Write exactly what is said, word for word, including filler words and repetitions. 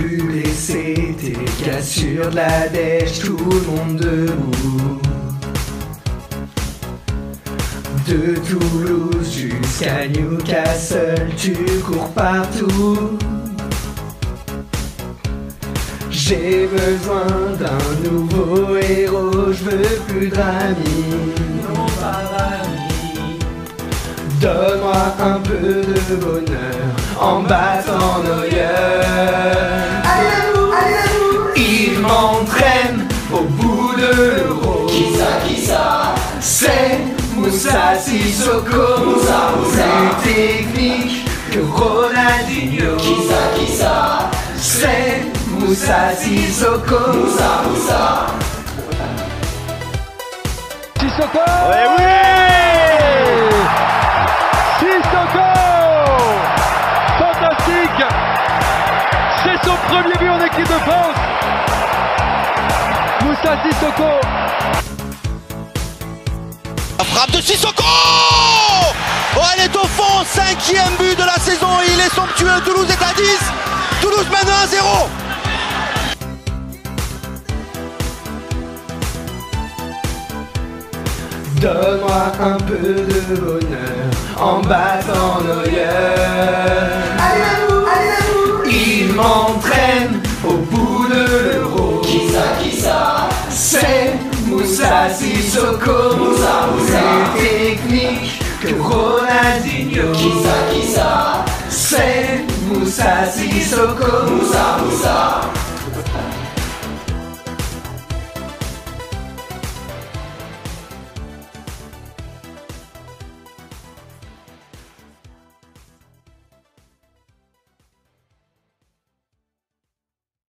plus blessé, t'es qu'à sur de la dèche, tout le monde debout. De Toulouse jusqu'à Newcastle, tu cours partout. J'ai besoin d'un nouveau héros, je veux plus d'amis, non pas d'amis. Donne-moi un peu de bonheur en battant Neuer. Allez à vous, allez à vous. Il m'entraîne au bout de l'euro. Qui ça, qui ça? C'est Moussa Sissoko, Moussa, Moussa. Plus technique que Ronaldinho. Qui ça, qui ça? C'est Moussa Sissoko. Moussa, Moussa. Sissoko. Ouais, oui. Sissoko. Fantastique. C'est son premier but en équipe de France. Moussa Sissoko. La frappe de Sissoko. Oh, elle est au fond, cinquième but de la saison, il est somptueux, Toulouse est à dix, Toulouse mène un zéro. Donne-moi un peu de bonheur en battant Neuer. Allez à vous, allez à vous. Il m'entraîne au bout de l'euro. Qui ça, qui ça? C'est Moussa Sissoko, Moussa, Moussa. Plus technique que Ronaldinho. Qui ça, qui ça? C'est Moussa Sissoko, Moussa, Moussa.